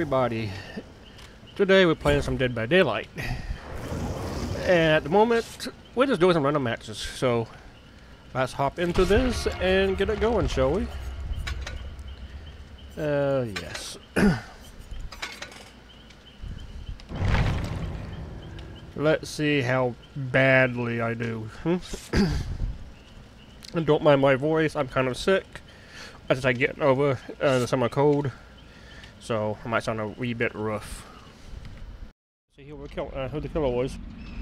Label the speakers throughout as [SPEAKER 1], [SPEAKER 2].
[SPEAKER 1] everybody. Today we're playing some Dead by Daylight. And at the moment, we're just doing some random matches. So let's hop into this and get it going, shall we? Yes. Let's see how badly I do. And don't mind my voice, I'm kind of sick. I just like getting over the summer cold. So I might sound a wee bit rough. See who the killer was.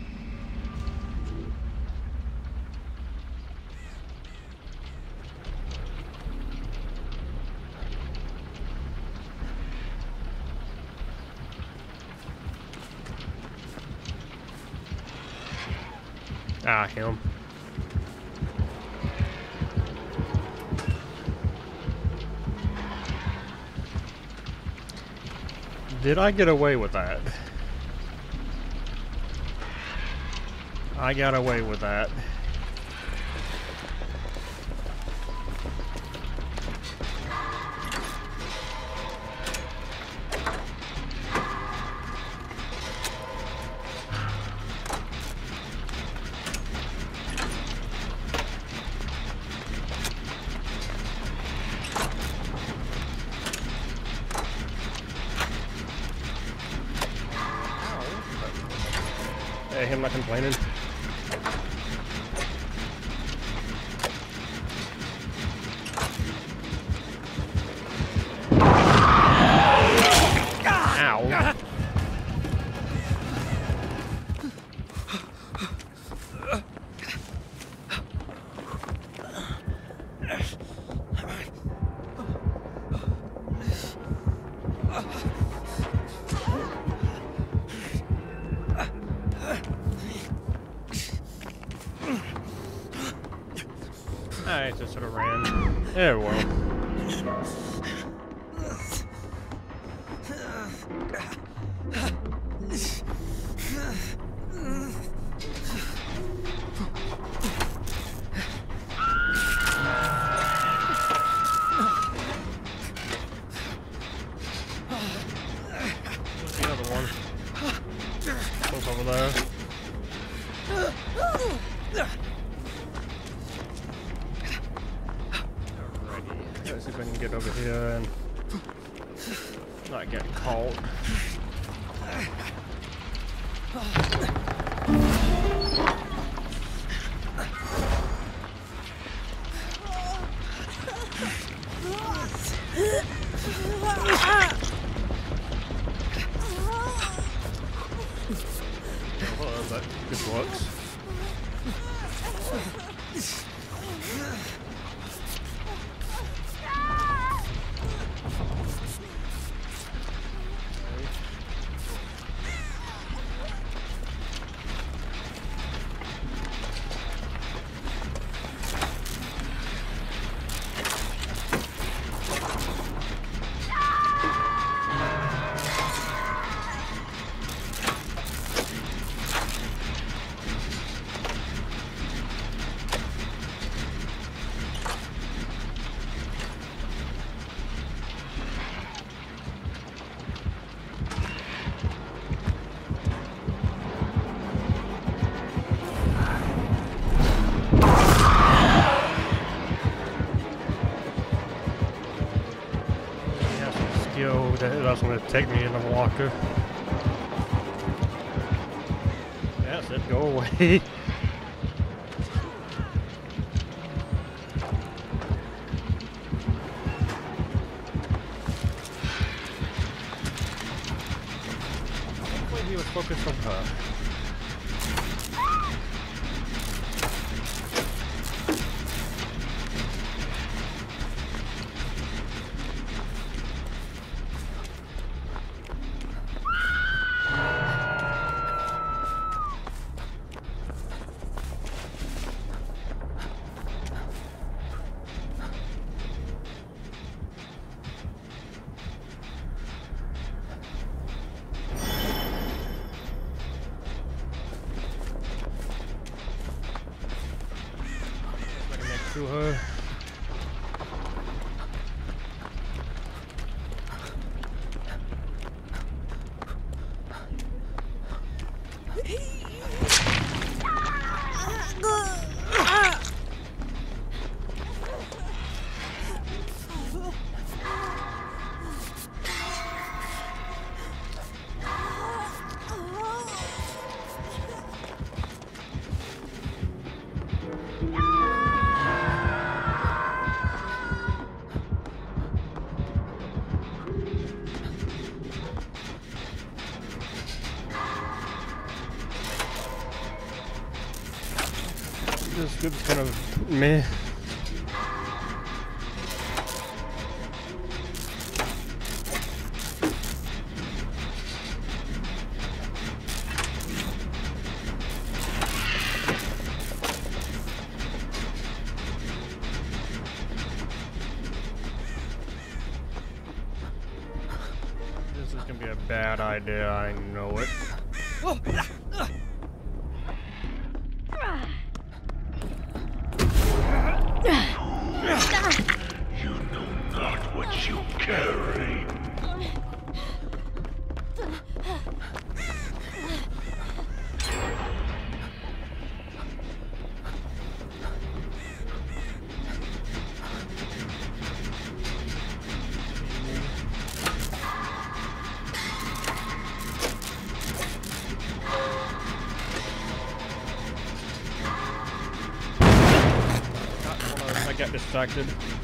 [SPEAKER 1] Ah, him. Did I get away with that? I got away with that. Hey, him not complaining. Ow. I just sort of ran. There we go. The other one. Close over there. Let's see if I can get over here and not get caught. Oh, that good works. That's going to take me in the walker. That's it, go away. Hopefully he was focused on her. To her. It's kind of meh. This is gonna be a bad idea, I know it.
[SPEAKER 2] You know not what you carry.
[SPEAKER 1] I got distracted.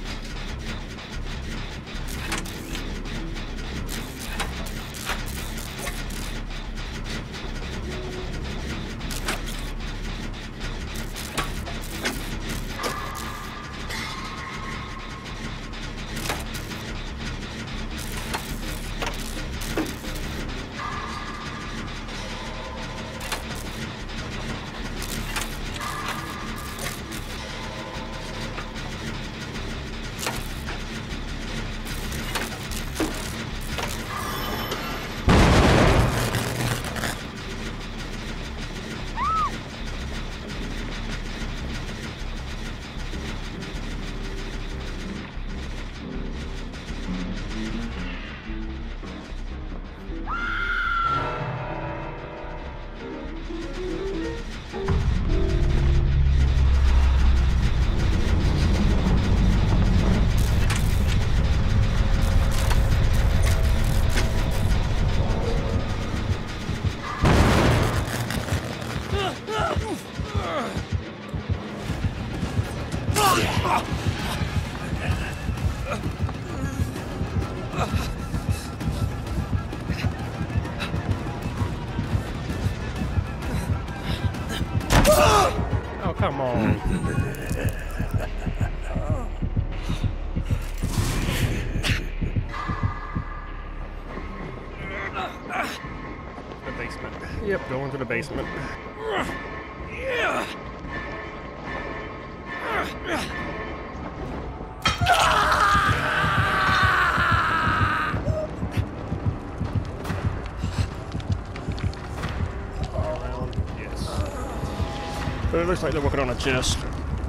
[SPEAKER 1] Oh, come on. The basement. Yep, going to the basement. Yes. But it looks like they're working on a chest.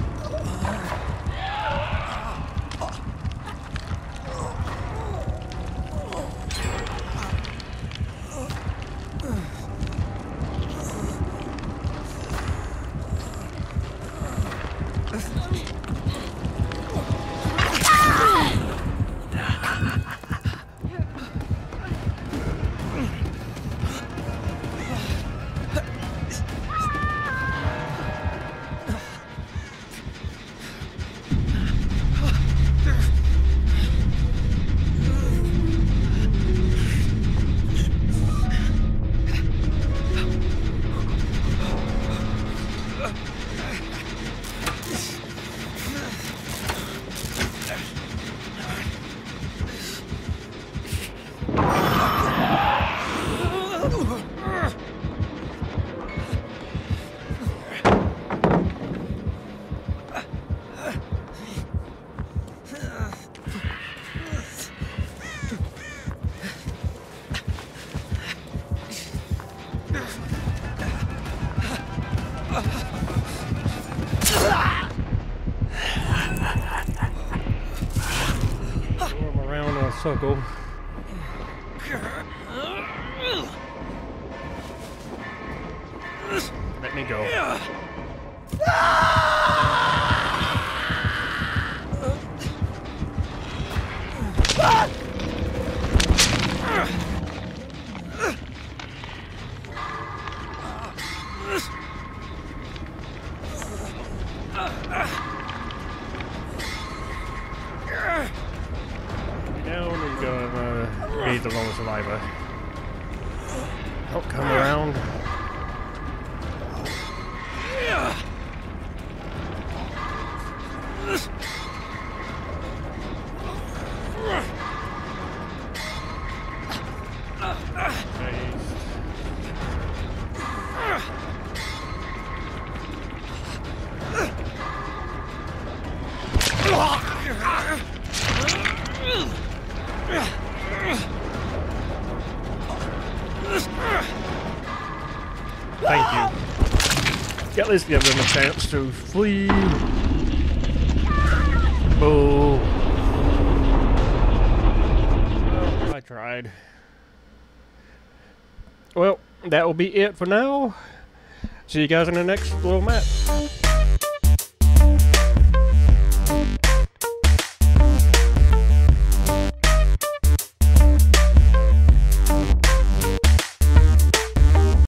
[SPEAKER 1] Around in a circle. Let me go. Down and go, be the lone survivor. Don't come around. Thank you. At least give them a chance to flee. Oh. Well, I tried. Well, that will be it for now. See you guys in the next little map.